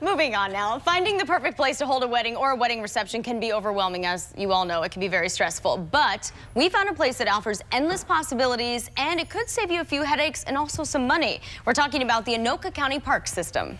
Moving on now. Finding the perfect place to hold a wedding or a wedding reception can be overwhelming, as you all know. It can be very stressful. But we found a place that offers endless possibilities, and it could save you a few headaches and also some money. We're talking about the Anoka County Park System.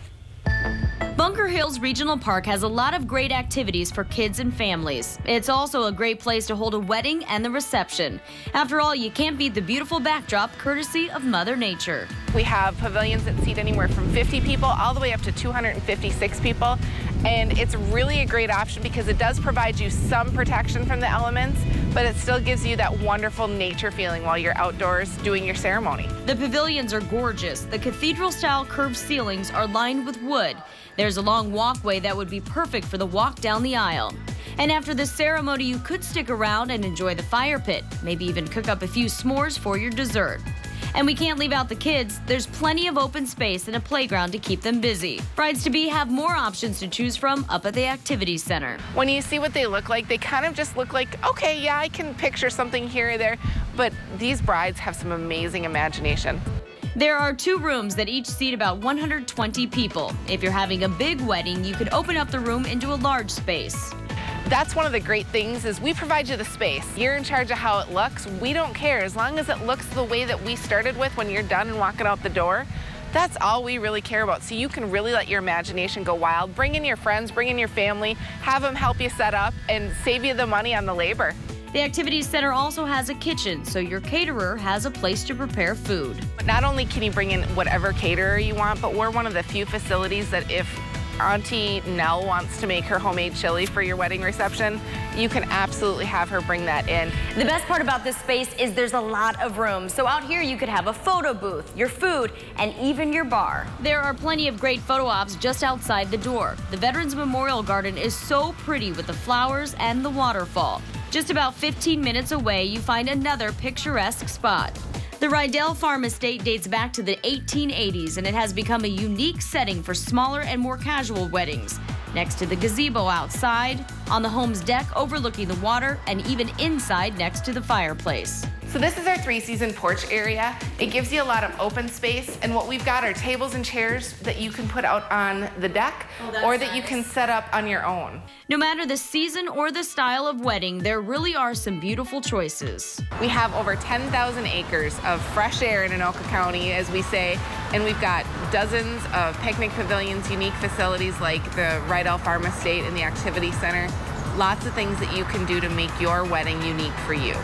Bunker Hills Regional Park has a lot of great activities for kids and families. It's also a great place to hold a wedding and the reception. After all, you can't beat the beautiful backdrop courtesy of Mother Nature. We have pavilions that seat anywhere from 50 people all the way up to 256 people. And it's really a great option because it does provide you some protection from the elements, but it still gives you that wonderful nature feeling while you're outdoors doing your ceremony. The pavilions are gorgeous. The cathedral-style curved ceilings are lined with wood. There's a long walkway that would be perfect for the walk down the aisle. And after the ceremony, you could stick around and enjoy the fire pit, maybe even cook up a few s'mores for your dessert. And we can't leave out the kids. There's plenty of open space and a playground to keep them busy. Brides-to-be have more options to choose from up at the activities center. When you see what they look like, they kind of just look like, okay, yeah, I can picture something here or there, but these brides have some amazing imagination. There are 2 rooms that each seat about 120 people. If you're having a big wedding, you could open up the room into a large space. That's one of the great things is we provide you the space. You're in charge of how it looks. We don't care. As long as it looks the way that we started with when you're done and walking out the door, that's all we really care about. So you can really let your imagination go wild. Bring in your friends, bring in your family, have them help you set up and save you the money on the labor. The Activities Center also has a kitchen, so your caterer has a place to prepare food. But not only can you bring in whatever caterer you want, but we're one of the few facilities that if Auntie Nell wants to make her homemade chili for your wedding reception, you can absolutely have her bring that in. The best part about this space is there's a lot of room. So out here you could have a photo booth, your food, and even your bar. There are plenty of great photo ops just outside the door. The Veterans Memorial Garden is so pretty with the flowers and the waterfall. Just about 15 minutes away, you find another picturesque spot. The Rydell Farm Estate dates back to the 1880s, and it has become a unique setting for smaller and more casual weddings. Next to the gazebo outside, on the home's deck overlooking the water, and even inside next to the fireplace. So this is our 3-season porch area. It gives you a lot of open space, and what we've got are tables and chairs that you can put out on the deck or that you can set up on your own. No matter the season or the style of wedding, there really are some beautiful choices. We have over 10,000 acres of fresh air in Anoka County, as we say, and we've got dozens of picnic pavilions, unique facilities like the Rydell Farm Estate and the Activity Center. Lots of things that you can do to make your wedding unique for you.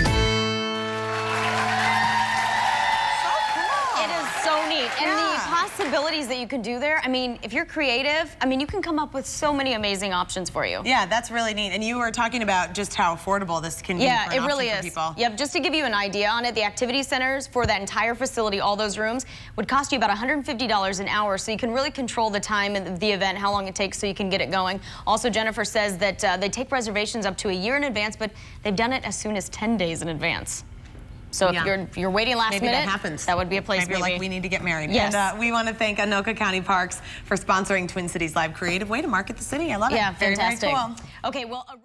So neat. And the possibilities that you can do there, I mean, if you're creative, I mean, you can come up with so many amazing options for you. Yeah, that's really neat. And you were talking about just how affordable this can be for an it really option is. For people. Yep, just to give you an idea on it, the activity centers for that entire facility, all those rooms, would cost you about $150 an hour, so you can really control the time of the event, how long it takes so you can get it going. Also, Jennifer says that they take reservations up to a year in advance, but they've done it as soon as 10 days in advance. So if you're waiting last minute, that happens. That would be a place maybe. Like we need to get married. Yes. And we want to thank Anoka County Parks for sponsoring Twin Cities Live. Creative way to market the city. I love it. Yeah, fantastic. Very, very cool. Okay, well.